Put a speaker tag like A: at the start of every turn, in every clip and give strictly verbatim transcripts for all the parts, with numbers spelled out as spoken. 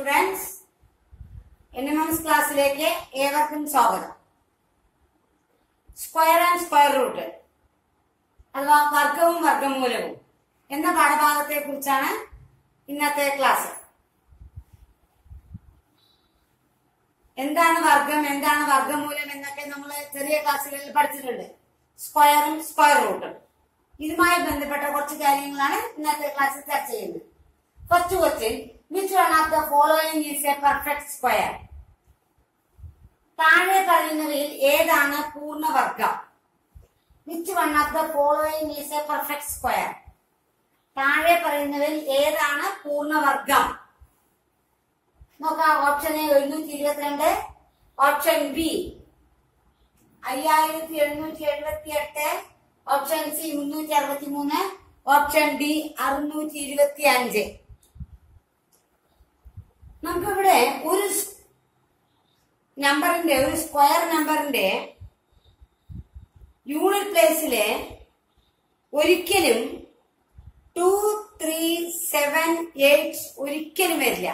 A: Students, N M എംസ് ക്ലാസ്സിലേക്ക് ഏവർക്കും സ്വാഗതം. സ്ക്വയർ ആൻഡ് സ്ക്വയർ റൂട്ട് അഥവാ വർഗവും വർഗമൂലവും എന്ന പാഠഭാഗത്തെ കുറിച്ചാണ് ഇന്നത്തെ ക്ലാസ്. എന്താണ് വർഗം, എന്താണ് വർഗമൂലം എന്നൊക്കെ നമ്മൾ ചെറിയ ക്ലാസ്സുകളിൽ പഠിച്ചിട്ടുണ്ട്. സ്ക്വയറും സ്ക്വയർ റൂട്ടും ഇതുമായി ബന്ധപ്പെട്ട കുറച്ച് കാര്യങ്ങളാണ് ഇന്നത്തെ ക്ലാസ്സിൽ ചർച്ച ചെയ്യുന്നത്. First question, which one of the following is a perfect square? താഴെ പറയുന്നവയിൽ ഏതാണ് പൂർണ്ണവർഗം? Which one of the following is a perfect square? താഴെ പറയുന്നവയിൽ ഏതാണ് പൂർണ്ണവർഗം? നോക്കാം. ഓപ്ഷൻ എ എഴുന്നൂറ്റി ഇരുപത്തിരണ്ട്, ഓപ്ഷൻ ബി അയ്യായിരത്തി എഴുന്നൂറ്റി എഴുപത്തി എട്ട്, ഓപ്ഷൻ സി മുന്നൂറ്റി അറുപത്തി മൂന്ന്, ഓപ്ഷൻ ഡി അറുന്നൂറ്റി ഇരുപത്തി അഞ്ച്. നമുക്കിവിടെ ഒരു നമ്പറിന്റെ ഒരു സ്ക്വയർ നമ്പറിന്റെ യൂണിറ്റ് പ്ലേസില് ഒരിക്കലും ടു ത്രീ സെവൻ എയ്റ്റ് ഒരിക്കലും വരില്ല.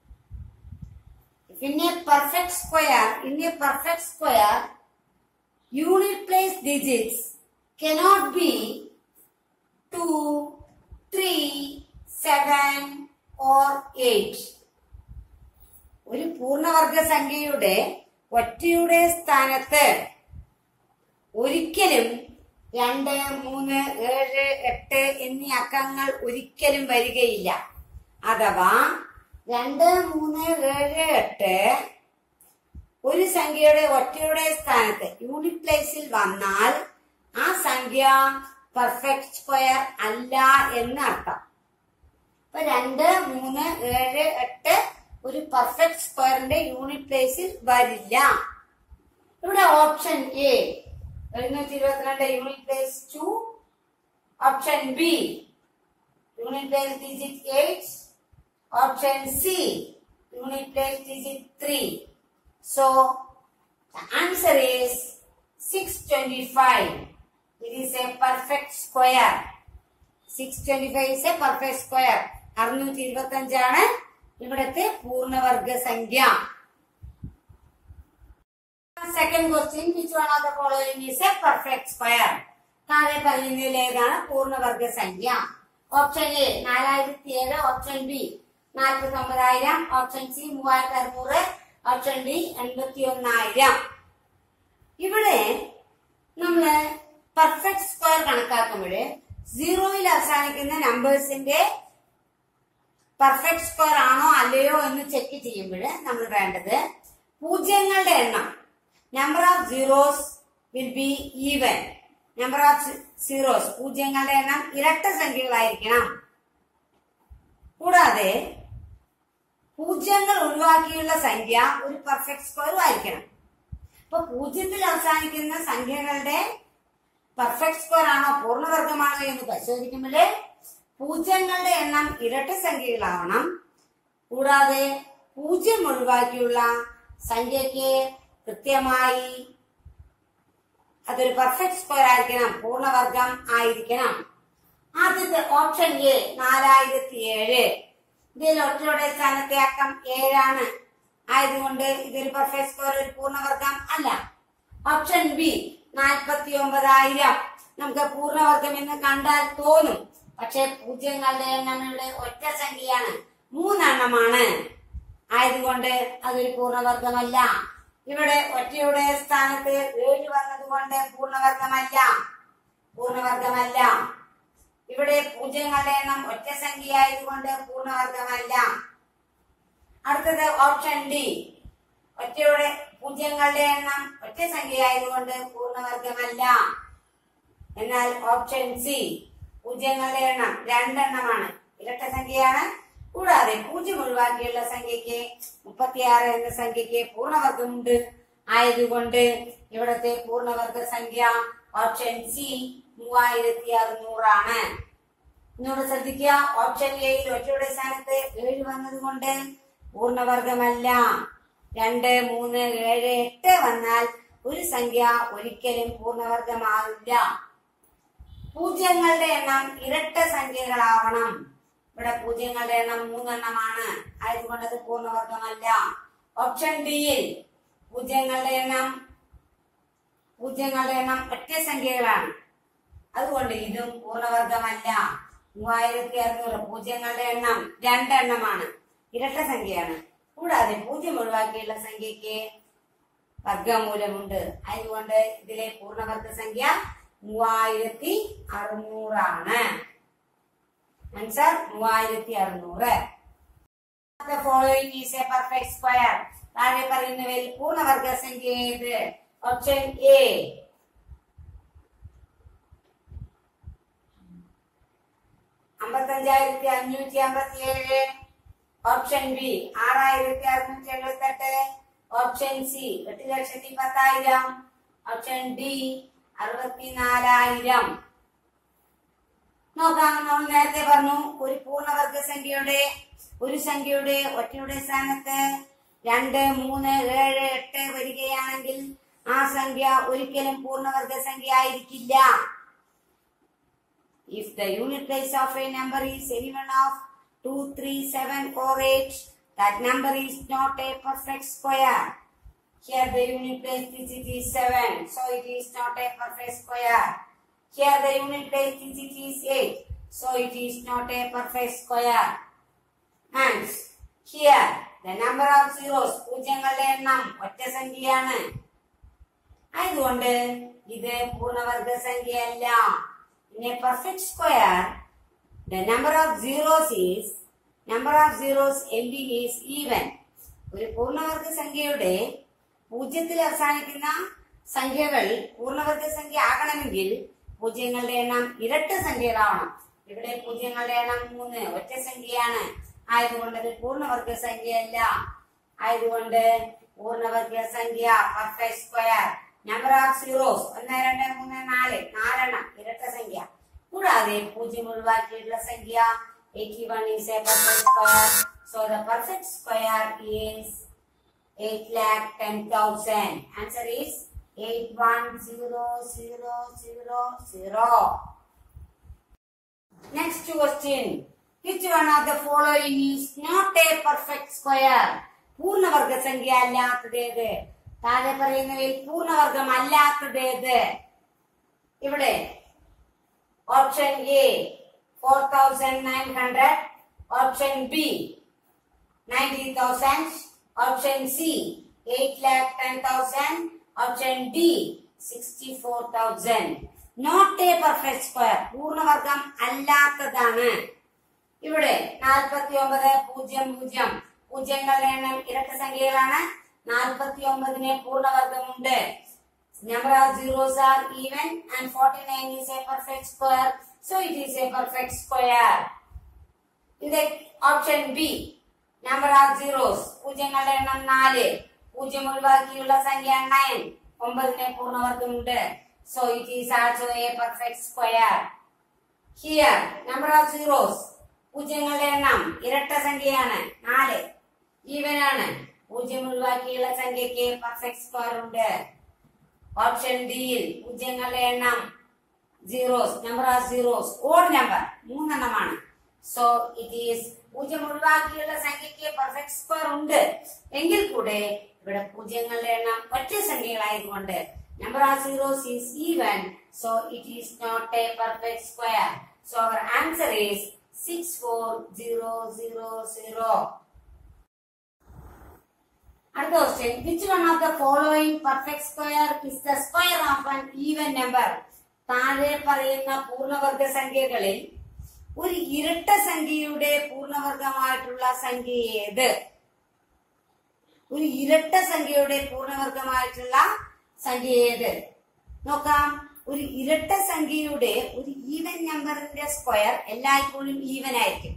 A: In a perfect square, in a perfect square, unit place digits cannot be two, three, seven or eight. ഒരു പൂർണ്ണവർഗ സംഖ്യയുടെ ഒറ്റയുടെ സ്ഥാനത്ത് ഒരിക്കലും രണ്ട്, മൂന്ന്, ഏഴ്, എട്ട് എന്നീ അക്കങ്ങൾ ഒരിക്കലും വരികയില്ല. അഥവാ രണ്ട്, മൂന്ന്, ഏഴ്, എട്ട് ഒരു സംഖ്യയുടെ ഒറ്റയുടെ സ്ഥാനത്ത് യൂണിറ്റ് പ്ലേസിൽ വന്നാൽ ആ സംഖ്യ പെർഫെക്റ്റ് സ്ക്വയർ അല്ല എന്നർത്ഥം. ഇപ്പൊ രണ്ട്, മൂന്ന്, ഏഴ്, എട്ട് ഒരു പെർഫെക്റ്റ് സ്ക്വയറിന്റെ യൂണിറ്റ് പ്ലേസിൽ വരില്ല. ഇവിടെ ഓപ്ഷൻ എ എഴുന്നൂറ്റി ഇരുപത്തിരണ്ട് unit place two, option B unit place digit eight, option C unit place digit three. So the answer is six twenty-five. It is a perfect square. six twenty-five is a perfect square. അറുന്നൂറ്റി ഇരുപത്തി അഞ്ചാണ് ഇവിടത്തെ പൂർണ്ണവർഗ സംഖ്യ. Second question, which one of the following is a perfect square? താഴെ പറയുന്നതിൽ ഏതാണ് പൂർണ്ണവർഗ സംഖ്യ? Option A നാലായിരത്തി ഏഴ്, ഓപ്ഷൻ ബി നാൽപ്പത്തി ഒമ്പതായിരം, ഓപ്ഷൻ സി മൂവായിരത്തി അറുന്നൂറ്, ഓപ്ഷൻ ഡി എൺപത്തി ഒന്നായിരം. ഇവിടെ നമ്മള് പെർഫെക്റ്റ് സ്ക്വയർ കണക്കാക്കുമ്പോൾ സീറോയിൽ അവസാനിക്കുന്ന നമ്പേഴ്സിന്റെ പെർഫെക്റ്റ് സ്ക്വയർ ആണോ അല്ലയോ എന്ന് ചെക്ക് ചെയ്യുമ്പോൾ നമ്മൾ വേണ്ടത് പൂജ്യങ്ങളുടെ എണ്ണം, number of zeros will be even. Number of zeros പൂജ്യങ്ങളുടെ എണ്ണം ഇരട്ട സംഖ്യകളായിരിക്കണം. കൂടാതെ പൂജ്യങ്ങൾ ഒഴിവാക്കിയുള്ള സംഖ്യ ഒരു പെർഫെക്റ്റ് സ്ക്വയർ ആയിരിക്കണം. അപ്പൊ പൂജ്യത്തിൽ അവസാനിക്കുന്ന സംഖ്യകളുടെ പെർഫെക്റ്റ് സ്ക്വയർ ആണോ പൂർണ്ണവർഗമാണോ എന്ന് പരിശോധിക്കുമ്പോൾ പൂജ്യങ്ങളുടെ എണ്ണം ഇരട്ട സംഖ്യകളാവണം. കൂടാതെ പൂജ്യം ഒഴിവാക്കിയുള്ള സംഖ്യക്ക് കൃത്യമായി അതൊരു പെർഫെക്റ്റ് സ്ക്വയർ ആയിരിക്കണം, പൂർണ്ണവർഗം ആയിരിക്കണം. ആദ്യത്തെ ഓപ്ഷൻ എ നാലായിരത്തി ഏഴ്. ഇതിൽ ഒറ്റയുടെ സ്ഥാനത്തെ അക്കം ഏഴാണ്. ആയതുകൊണ്ട് ഇതൊരു പെർഫെക്റ്റ് സ്ക്വയർ, ഒരു പൂർണ്ണവർഗം അല്ല. ഓപ്ഷൻ ബി നാൽപ്പത്തി ഒമ്പതായിരം. നമുക്ക് പൂർണ്ണവർഗം എന്ന് കണ്ടാൽ തോന്നും, പക്ഷെ പൂജ്യങ്ങളുടെ എണ്ണം ഇവിടെ ഒറ്റ സംഖ്യയാണ്, മൂന്നെണ്ണമാണ്. ആയതുകൊണ്ട് അതൊരു പൂർണ്ണവർഗമല്ല. ഇവിടെ ഒറ്റയുടെ സ്ഥാനത്ത് ഏഴ് വന്നതുകൊണ്ട് പൂർണ്ണവർഗമല്ല, പൂർണ്ണവർഗമല്ല. ഇവിടെ പൂജ്യങ്ങളുടെ എണ്ണം ഒറ്റ സംഖ്യ ആയതുകൊണ്ട് പൂർണ്ണവർഗമല്ല. അടുത്തത് ഓപ്ഷൻ ഡി, ഒറ്റയുടെ പൂജ്യങ്ങളുടെ എണ്ണം ഒറ്റ സംഖ്യ ആയതുകൊണ്ട് പൂർണ്ണവർഗമല്ല. എന്നാൽ ഓപ്ഷൻ സി പൂജ്യങ്ങളുടെ എണ്ണം രണ്ടെണ്ണമാണ്, ഇരട്ട സംഖ്യയാണ്. കൂടാതെ പൂജ്യം ഒഴിവാക്കിയുള്ള സംഖ്യക്ക് മുപ്പത്തിയാറ് എന്ന സംഖ്യക്ക് പൂർണ്ണവർഗമുണ്ട്. ആയതുകൊണ്ട് ഇവിടത്തെ പൂർണ്ണവർഗ സംഖ്യ ഓപ്ഷൻ സി മൂവായിരത്തി അറുന്നൂറാണ്. ഇന്നോട് ശ്രദ്ധിക്കുക, ഓപ്ഷൻ എയിൽ ഒറ്റയുടെ സ്ഥാനത്ത് ഏഴ് വന്നതുകൊണ്ട് പൂർണ്ണവർഗമല്ല. രണ്ട്, മൂന്ന്, ഏഴ്, എട്ട് വന്നാൽ ഒരു സംഖ്യ ഒരിക്കലും പൂർണ്ണവർഗമാവില്ല. പൂജ്യങ്ങളുടെ എണ്ണം ഇരട്ട സംഖ്യകളാവണം. ഇവിടെ പൂജ്യങ്ങളുടെ എണ്ണം മൂന്നെണ്ണമാണ്. ആയതുകൊണ്ട് അത് പൂർണ്ണവർഗമല്ല. ഓപ്ഷൻ ഡിയിൽ പൂജ്യങ്ങളുടെ എണ്ണം പൂജ്യങ്ങളുടെ എണ്ണം ഒറ്റ സംഖ്യകളാണ്, അതുകൊണ്ട് ഇതും പൂർണ്ണവർഗമല്ല. മൂവായിരത്തി അറുന്നൂറ് പൂജ്യങ്ങളുടെ എണ്ണം രണ്ടെണ്ണമാണ്, ഇരട്ട സംഖ്യയാണ്. കൂടാതെ പൂജ്യം ഒഴിവാക്കിയുള്ള സംഖ്യക്ക് വർഗമൂലമുണ്ട്, അതുകൊണ്ട് ഇതിലെ പൂർണ്ണവർഗ സംഖ്യ മൂവായിരത്തി അറുന്നൂറാണ്. ആൻസർ മൂവായിരത്തി അറുന്നൂറ്. Following is a perfect square. താഴെ പറയുന്നവയിൽ പൂർണ്ണവർഗ സംഖ്യ ഏത്? ഓപ്ഷൻ എ അമ്പത്തഞ്ചായിരത്തി അഞ്ഞൂറ്റി അമ്പത്തി ഏഴ്. ഓപ്ഷൻ ബി ആറായിരത്തി അറുന്നൂറ്റി എഴുപത്തി എട്ട്. ഓപ്ഷൻ സി എട്ട് ലക്ഷത്തി പത്തായിരം. ഓപ്ഷൻ ഡി അറുപത്തിനാലായിരം. നോക്കാം, നമ്മൾ നേരത്തെ പറഞ്ഞു ഒരു പൂർണ്ണവർഗ സംഖ്യയുടെ ഒരു സംഖ്യയുടെ ഒറ്റയുടെ സ്ഥാനത്ത് രണ്ട് മൂന്ന് ഏഴ് എട്ട് വരികയാണെങ്കിൽ ആ സംഖ്യ ഒരിക്കലും പൂർണ്ണവർഗ സംഖ്യ ആയിരിക്കില്ല. If the unit place of a number is any one of two, three, seven or eight, that number is not a perfect square. Here the unit place digit is seven, so it is not a perfect square. Here the unit place digit is eight, so it is not a perfect square. And here the number of zeros, പൂജ്യങ്ങളുടെ എണ്ണം ഒറ്റ സംഖ്യയാണ്, അതുകൊണ്ട് ഇത് പൂർണ്ണവർഗ സംഖ്യയല്ല. In a perfect square, the number of zeros is number of zeros ending is even. ഒരു പൂർണ്ണവർഗ സംഖ്യയുടെ പൂജ്യത്തിൽ അവസാനിക്കുന്ന സംഖ്യകൾ പൂർണ്ണവർഗ സംഖ്യ ആകണമെങ്കിൽ പൂജ്യങ്ങളുടെ എണ്ണം ഇരട്ട സംഖ്യകളാവണം. ഇവിടെ പൂജ്യങ്ങളുടെ എണ്ണം മൂന്ന്, ഒറ്റ സംഖ്യയാണ്, ആയതുകൊണ്ട് ഇത് പൂർണ്ണവർഗ സംഖ്യയല്ല. ആയതുകൊണ്ട് പൂർണ്ണവർഗ സംഖ്യ perfect square. Number of zeros ഒന്ന് രണ്ട് മൂന്ന് നാല്, നാലെണ്ണം, ഇരട്ട സംഖ്യ. കൂടാതെ പൂജ്യം ഒഴിവാക്കിയിട്ടുള്ള സംഖ്യ eighty-one is a perfect square. So the perfect square is eight lakh ten thousand. Answer is eight one zero zero zero zero. Next question. Which one of the following is not a perfect square? പൂർണ്ണവർഗ സംഖ്യ അല്ലാത്തത് ഏത്? താഴെ പറയുന്നവയിൽ പൂർണ്ണവർഗം അല്ലാത്തത് ഏത്? ഇവിടെ option A four thousand nine hundred, option B ninety thousand, option C eight lakh ten thousand, option D sixty four thousand. Not a perfect square, പൂർണ്ണവർഗം അല്ലാത്തതാണ്. ഇവിടെ നാൽപ്പത്തി ഒമ്പത് പൂജ്യം പൂജ്യം, പൂജ്യങ്ങളുടെ എണ്ണം ഇരട്ട സംഖ്യകളാണ്, നാൽപ്പത്തി ഒമ്പതിന് പൂർണ്ണവർഗമുണ്ട്. Number of zeros are even and forty-nine is a perfect square, so it is a perfect square. In the option B, number of zeros, പൂജ്യങ്ങളുടെ എണ്ണം നാല്, പൂജ്യം ഒഴിവാക്കിയുള്ള സംഖ്യ നയൻ, ഒമ്പതിന് പൂർണ്ണവർഗമുണ്ട്, so it is also a perfect square. Here, number of zeros, പൂജ്യങ്ങളുടെ എണ്ണം ഇരട്ട സംഖ്യയാണ്, നാല്, even ആണ്, പൂജ്യം ഒഴിവാക്കിയുള്ള സംഖ്യക്ക് പെർഫെക്റ്റ് സ്ക്വയർ ഉണ്ട്. ഓപ്ഷൻ ഡിയിൽ പൂജ്യങ്ങളുടെ എണ്ണം zeros, number of zeros odd number മൂന്നെണ്ണമാണ്, സോ ഇറ്റ് ഈസ് പൂജ്യം ഒഴിവാക്കിയുള്ള സംഖ്യക്ക് പെർഫെക്റ്റ് സ്ക്വയർ ഉണ്ട്. എങ്കിൽ കൂടെ ഇവിടെ പൂജ്യങ്ങളുടെ എണ്ണം ഒറ്റ സംഖ്യകളായതുകൊണ്ട് number of zeros is even, so it is not a perfect square. So our answer is six four zero zero zero. അടുത്ത question. Which one of the following perfect square is the square of an even number? താഴെ പറയുന്ന പൂർണ്ണവർഗ സംഖ്യകളിൽ ഒരു ഇരട്ട സംഖ്യയുടെ പൂർണ്ണവർഗമായിട്ടുള്ള സംഖ്യ ഏത്? ഒരു ഇരട്ട സംഖ്യയുടെ പൂർണ്ണവർഗമായിട്ടുള്ള സംഖ്യ ഏത്? നോക്കാം. ഒരു ഇരട്ട സംഖ്യയുടെ ഒരു ഈവൻ നമ്പറിന്റെ സ്ക്വയർ എല്ലായ്പ്പോഴും ഈവൻ ആയിരിക്കും.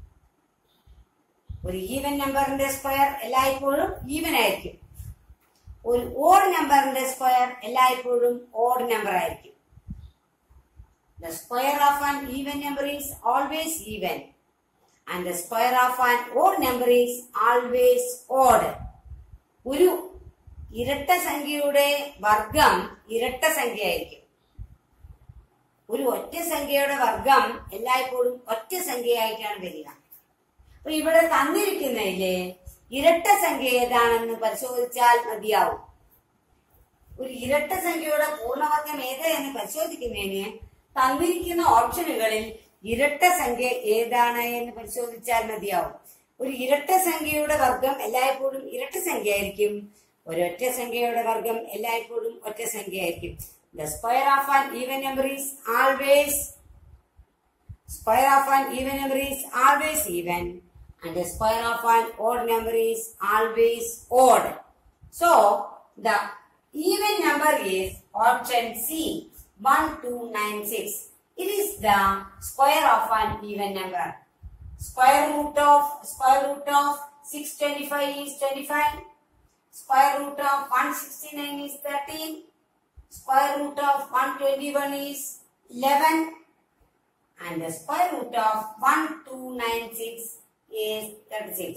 A: ഒരു ഈവൻ നമ്പറിന്റെ സ്ക്വയർ എല്ലായ്പ്പോഴും ഈവൻ ആയിരിക്കും. ഒരു ഓഡ് നമ്പറിന്റെ സ്ക്വയർ എല്ലായ്പ്പോഴും ഓഡ് നമ്പർ ആയിരിക്കും. The square of an even number is always even and the square of an odd number is always odd. ഒരു ഇരട്ട സംഖ്യയുടെ വർഗം ഇരട്ട സംഖ്യ ആയിരിക്കും. ഒരു ഒറ്റ സംഖ്യയുടെ വർഗം എല്ലായ്പ്പോഴും ഒറ്റ സംഖ്യയായിട്ടാണ് വരിക. അപ്പൊ ഇവിടെ തന്നിരിക്കുന്നതില് ഇരട്ട സംഖ്യ ഏതാണെന്ന് പരിശോധിച്ചാൽ മതിയാവും. ഒരു ഇരട്ട സംഖ്യയുടെ പൂർണ്ണവർഗം ഏത് എന്ന് പരിശോധിക്കുന്നതിന് തന്നിരിക്കുന്ന ഓപ്ഷനുകളിൽ ഇരട്ട സംഖ്യ ഏതാണ് എന്ന് പരിശോധിച്ചാൽ മതിയാവും. ഒരു ഇരട്ട സംഖ്യയുടെ വർഗം എല്ലായ്പ്പോഴും ഇരട്ട സംഖ്യ ആയിരിക്കും. ഒരൊറ്റ സംഖ്യയുടെ വർഗം എല്ലായ്പ്പോഴും ഒറ്റ സംഖ്യ ആയിരിക്കും. The square of an even number is always square of an even number is always even, and the square of an odd number is always odd. So the even number is option C, one two nine six. It is the square of an even number. Square root of square root of six twenty-five is twenty-five. Square root of one sixty-nine is thirteen. Square root of one twenty-one is eleven. And the square root of one two nine six is thirty-six.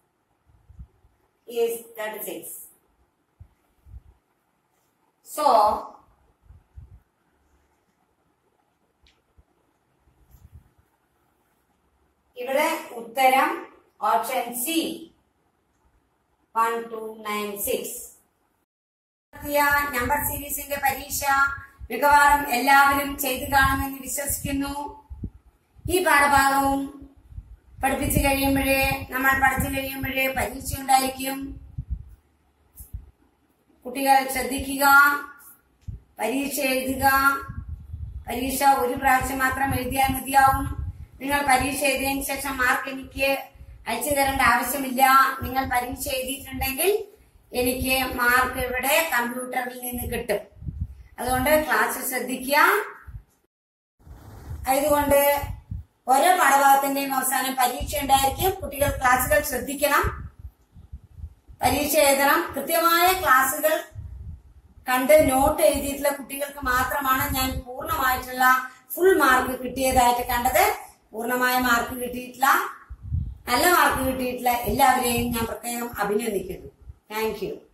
A: Is thirty-six. So, ഇവിടെ ഉത്തരം option C one two nine six. Number സീരീസിന്റെ പരീക്ഷ മിക്കവാറും എല്ലാവരും ചെയ്തു കാണുമെന്ന് വിശ്വസിക്കുന്നു. ഈ പാഠഭാഗവും പഠിപ്പിച്ചു കഴിയുമ്പോഴേ നമ്മൾ പഠിച്ചു കഴിയുമ്പോഴേ പരീക്ഷ ഉണ്ടായിരിക്കും. കുട്ടികൾ ശ്രദ്ധിക്കുക, പരീക്ഷ എഴുതുക. പരീക്ഷ ഒരു പ്രാവശ്യം മാത്രം എഴുതിയാൽ മതിയാവും. നിങ്ങൾ പരീക്ഷ എഴുതിയതിനു ശേഷം മാർക്ക് എനിക്ക് അയച്ചു തരേണ്ട ആവശ്യമില്ല. നിങ്ങൾ പരീക്ഷ എഴുതിയിട്ടുണ്ടെങ്കിൽ എനിക്ക് മാർക്ക് ഇവിടെ കമ്പ്യൂട്ടറിൽ നിന്ന് കിട്ടും. അതുകൊണ്ട് ക്ലാസ് ശ്രദ്ധിക്കുക. അതുകൊണ്ട് ഓരോ പാഠഭാഗത്തിന്റെയും അവസാനം പരീക്ഷ ഉണ്ടായിരിക്കും. കുട്ടികൾ ക്ലാസുകൾ ശ്രദ്ധിക്കണം, പരീക്ഷ എഴുതണം. കൃത്യമായ ക്ലാസുകൾ കണ്ട് നോട്ട് എഴുതിയിട്ടുള്ള കുട്ടികൾക്ക് മാത്രമാണ് ഞാൻ പൂർണ്ണമായിട്ടുള്ള ഫുൾ മാർക്ക് കിട്ടിയതായിട്ട് കണ്ടത്. പൂർണ്ണമായ മാർക്ക് കിട്ടിയിട്ടില്ല, നല്ല മാർക്ക് കിട്ടിയിട്ടില്ല എല്ലാവരെയും ഞാൻ പ്രത്യേകം അഭിനന്ദിക്കുന്നു. Thank U.